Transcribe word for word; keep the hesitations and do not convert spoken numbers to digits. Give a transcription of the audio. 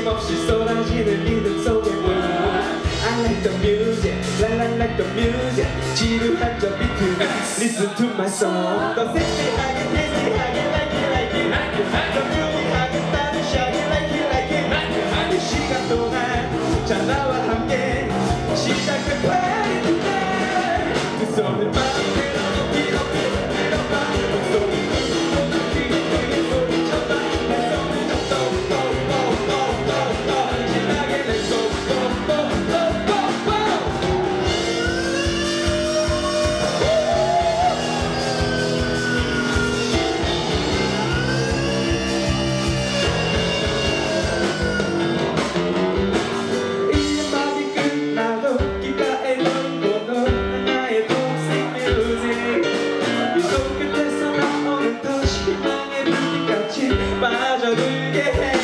힘없이 쏟아지는 리듬 속에 I like the music, la la like the music. 지루한 저 비트, listen to my song. 더 섹시하게, 섹시하게, like it, like it, like it. 더 뮤직하게, 따뜻하게, like it, like it. 이 시간 동안 자 나와 함께 시작할 party tonight. 두 손을 마음대로 높이 높이 들어봐. 목소리 크고 크게 크게 소리쳐봐. 내 손을 좀 더, 더, 더, 더, 더, 더 진하게 let's go, go, go, go, go, go. 이 음악이 끝나도 귓가에 돌고 나의 동생 뮤직 이 손끝에서 나오는 더 희망의 불빛같이 빠져들게 해.